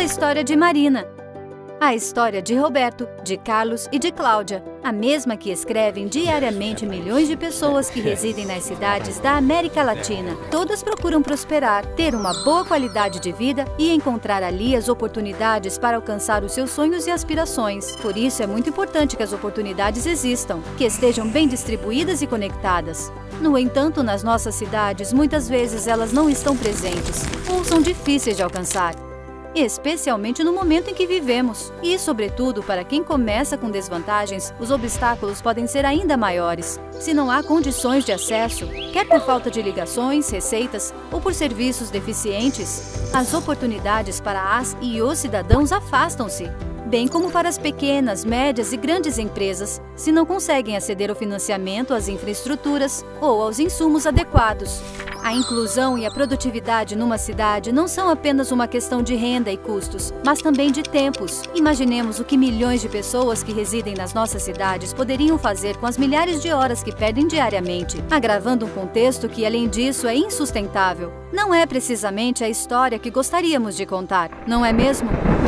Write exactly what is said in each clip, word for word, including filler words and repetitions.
a história de Marina. A história de Roberto, de Carlos e de Cláudia, a mesma que escrevem diariamente milhões de pessoas que residem nas cidades da América Latina. Todas procuram prosperar, ter uma boa qualidade de vida e encontrar ali as oportunidades para alcançar os seus sonhos e aspirações. Por isso é muito importante que as oportunidades existam, que estejam bem distribuídas e conectadas. No entanto, nas nossas cidades, muitas vezes elas não estão presentes ou são difíceis de alcançar. Especialmente no momento em que vivemos. E, sobretudo, para quem começa com desvantagens, os obstáculos podem ser ainda maiores. Se não há condições de acesso, quer por falta de ligações, receitas ou por serviços deficientes, as oportunidades para as e os cidadãos afastam-se. Bem como para as pequenas, médias e grandes empresas, se não conseguem aceder ao financiamento, às infraestruturas ou aos insumos adequados. A inclusão e a produtividade numa cidade não são apenas uma questão de renda e custos, mas também de tempos. Imaginemos o que milhões de pessoas que residem nas nossas cidades poderiam fazer com as milhares de horas que perdem diariamente, agravando um contexto que, além disso, é insustentável. Não é precisamente a história que gostaríamos de contar, não é mesmo?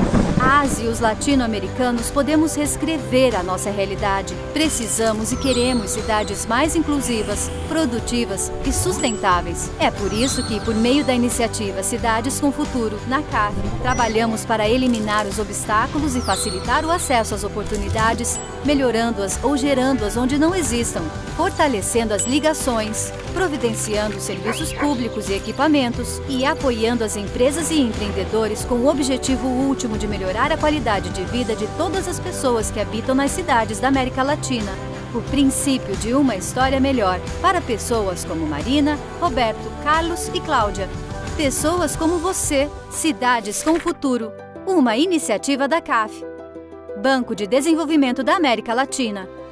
As e os latino-americanos podemos reescrever a nossa realidade. Precisamos e queremos cidades mais inclusivas, produtivas e sustentáveis. É por isso que, por meio da iniciativa Cidades com Futuro, na C A F, trabalhamos para eliminar os obstáculos e facilitar o acesso às oportunidades, melhorando-as ou gerando-as onde não existam, fortalecendo as ligações, providenciando serviços públicos e equipamentos e apoiando as empresas e empreendedores com o objetivo último de melhorar a qualidade de vida de todas as pessoas que habitam nas cidades da América Latina. O princípio de uma história melhor para pessoas como Marina, Roberto, Carlos e Cláudia. Pessoas como você, Cidades com Futuro. Uma iniciativa da C A F, Banco de Desenvolvimento da América Latina.